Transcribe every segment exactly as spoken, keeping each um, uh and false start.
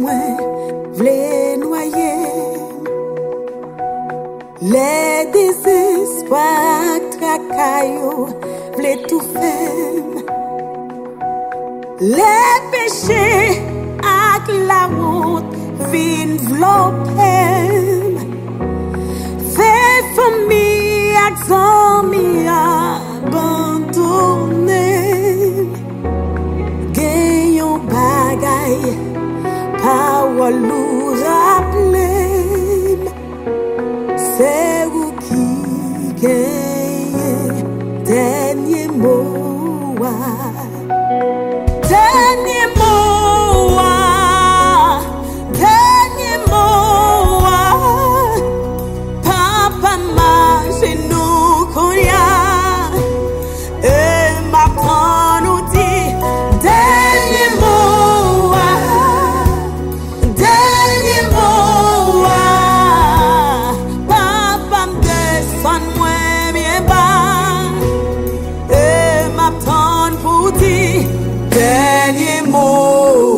moi, v'lait noyer. Les désespoirs tracaillots, v'lait tout faire. Les péchés ak la honte vin vlopem. Fait famille ak zami abandonné. Gayon bagay parole nous rappelem. C'est vous qui gagne dernier mot. Dernier mot, dernier mot, papa m'a genou koya, et ma prend nous dit, dernier mot, dernier mot, papa m'descend moi bien bas, et ma prend pour dire, dernier mot.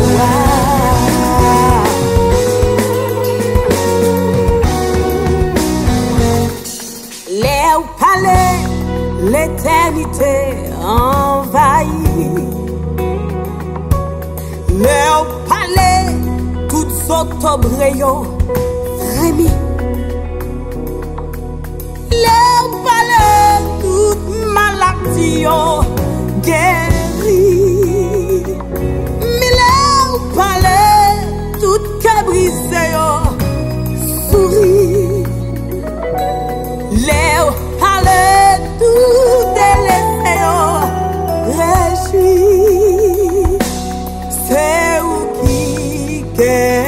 Les palais, l'éternité envahie. Les palais, toutes octobre frémi. Les palais, toutes maladies guéries. Palais, tout cabrisé, souris. Les palais, tout délaissé, réjouis. C'est où qui